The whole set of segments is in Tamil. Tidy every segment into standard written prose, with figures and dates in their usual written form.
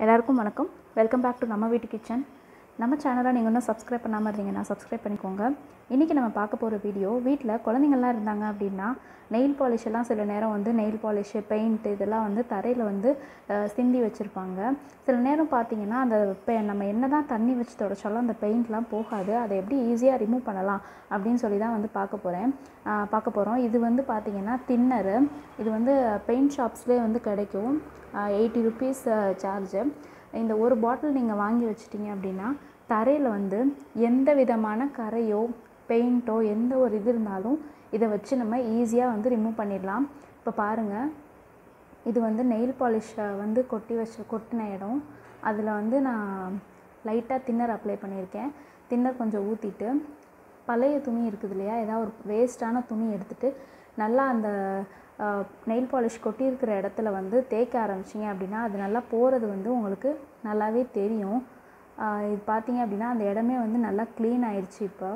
எல்லாருக்கும் வணக்கம். வெல்கம் பேக் டு நம்ம வீட்டு கிச்சன். நம்ம சேனலை நீங்கள் இன்னும் சப்ஸ்கிரைப் பண்ணாமல் இருந்தீங்கன்னா சப்ஸ்கிரைப் பண்ணிக்கோங்க. இன்றைக்கி நம்ம பார்க்க போகிற வீடியோ, வீட்டில் குழந்தைங்கள்லாம் இருந்தாங்க அப்படின்னா நெயில் பாலிஷ் எல்லாம் சில நேரம் வந்து நெயில் பாலிஷு, பெயிண்ட் இதெல்லாம் வந்து தரையில் வந்து சிந்தி வச்சுருப்பாங்க. சில நேரம் பார்த்திங்கன்னா அந்த நம்ம என்ன தான் தண்ணி வச்சு தொடச்சாலும் அந்த பெயிண்ட்லாம் போகாது. அதை எப்படி ஈஸியாக ரிமூவ் பண்ணலாம் அப்படின்னு சொல்லி தான் வந்து பார்க்க போகிறோம். இது வந்து பார்த்திங்கன்னா தின்னரு. இது வந்து பெயிண்ட் ஷாப்ஸ்லேயே வந்து கிடைக்கும். 80 rupees சார்ஜு. இந்த ஒரு பாட்டில் நீங்கள் வாங்கி வச்சிட்டிங்க அப்படின்னா தரையில் வந்து எந்த விதமான கரையோ பெயிண்ட்டோ எந்த ஒரு இது இருந்தாலும் இதை வச்சு நம்ம ஈஸியாக வந்து ரிமூவ் பண்ணிடலாம். இப்போ பாருங்கள், இது வந்து நெயில் பாலிஷை வந்து கொட்டின இடம். அதில் வந்து நான் லைட்டாக தின்னர் அப்ளை பண்ணியிருக்கேன். தின்னர் கொஞ்சம் ஊற்றிட்டு பழைய துணி இருக்குது இல்லையா, ஏதாவது ஒரு வேஸ்ட்டான துணி எடுத்துகிட்டு நல்லா அந்த நெயில் பாலிஷ் கொட்டியிருக்கிற இடத்துல வந்து தேய்க்க ஆரம்பிச்சிங்க அப்படின்னா அது நல்லா போகிறது வந்து உங்களுக்கு நல்லாவே தெரியும். இது பார்த்திங்க அப்படின்னா அந்த இடமே வந்து நல்லா க்ளீன் ஆயிடுச்சு. இப்போ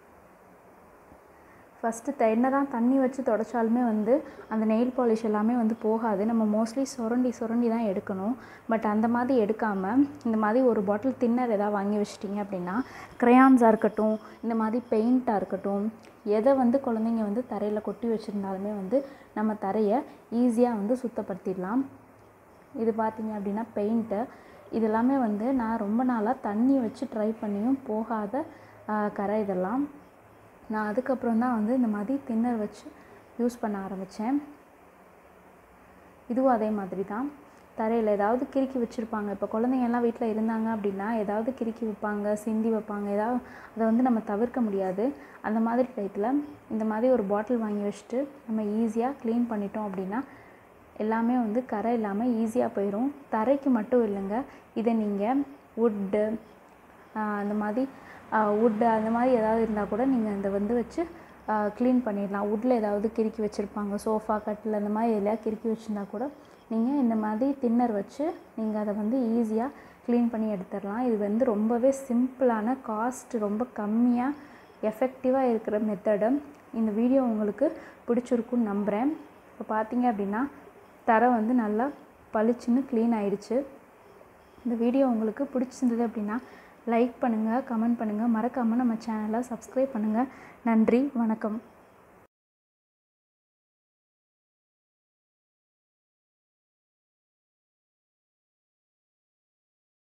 ஃபஸ்ட்டு என்ன தான் தண்ணி வச்சு தொடச்சாலுமே வந்து அந்த நெயில் பாலிஷ் எல்லாமே வந்து போகாது. நம்ம மோஸ்ட்லி சுரண்டி தான் எடுக்கணும். பட் அந்த மாதிரி எடுக்காமல் இந்த மாதிரி ஒரு பாட்டில் தின்னர் எதாவது வாங்கி வச்சிட்டிங்க அப்படின்னா க்ரையான்ஸாக இருக்கட்டும், இந்த மாதிரி பெயிண்ட்டாக இருக்கட்டும், எதை வந்து குழந்தைங்க வந்து தரையில் கொட்டி வச்சுருந்தாலுமே வந்து நம்ம தரையை ஈஸியாக வந்து சுத்தப்படுத்திடலாம். இது பார்த்திங்க அப்படின்னா பெயிண்ட்டு. இது எல்லாமே வந்து நான் ரொம்ப நாளாக தண்ணி வச்சு ட்ரை பண்ணியும் போகாத கரை இதெல்லாம். நான் அதுக்கப்புறம் தான் வந்து இந்த மாதிரி தின்னர் வச்சு யூஸ் பண்ண ஆரம்பித்தேன். இதுவும் அதே மாதிரி தான். தரையில் ஏதாவது கிறுக்கி வச்சுருப்பாங்க. இப்போ குழந்தைங்கள்லாம் வீட்டில் இருந்தாங்க அப்படின்னா ஏதாவது கிறுக்கி வைப்பாங்க, சிந்தி வைப்பாங்க. ஏதாவது அதை வந்து நம்ம தவிர்க்க முடியாது. அந்த மாதிரி டயத்தில் இந்த மாதிரி ஒரு பாட்டில் வாங்கி வச்சுட்டு நம்ம ஈஸியாக க்ளீன் பண்ணிட்டோம் அப்படின்னா எல்லாமே வந்து கரை இல்லாமல் ஈஸியாக போயிடும். தரைக்கு மட்டும் இல்லைங்க, இதை நீங்கள் வுட்டு அந்த மாதிரி அந்த மாதிரி ஏதாவது இருந்தால் கூட நீங்கள் இதை வந்து வச்சு க்ளீன் பண்ணிடலாம். வுட்டில் ஏதாவது கிறுக்கி வச்சுருப்பாங்க, சோஃபா கட்டில் அந்த மாதிரி எல்லாம் கிறுக்கி வச்சுருந்தா கூட நீங்கள் இந்த மாதிரி தின்னர் வச்சு நீங்கள் அதை வந்து ஈஸியாக க்ளீன் பண்ணி எடுத்துடலாம். இது வந்து ரொம்பவே சிம்பிளான, காஸ்ட் ரொம்ப கம்மியாக எஃபெக்டிவாக இருக்கிற மெத்தடு. இந்த வீடியோ உங்களுக்கு பிடிச்சிருக்குன்னு நம்புகிறேன். இப்போ பார்த்தீங்க அப்படின்னா தரை வந்து நல்லா பளிச்சுன்னு க்ளீன் ஆயிடுச்சு. இந்த வீடியோ உங்களுக்கு பிடிச்சிருந்தது அப்படின்னா லைக் பண்ணுங்கள், கமெண்ட் பண்ணுங்கள், மறக்காமல் நம்ம சேனலை சப்ஸ்கிரைப் பண்ணுங்கள். நன்றி, வணக்கம்.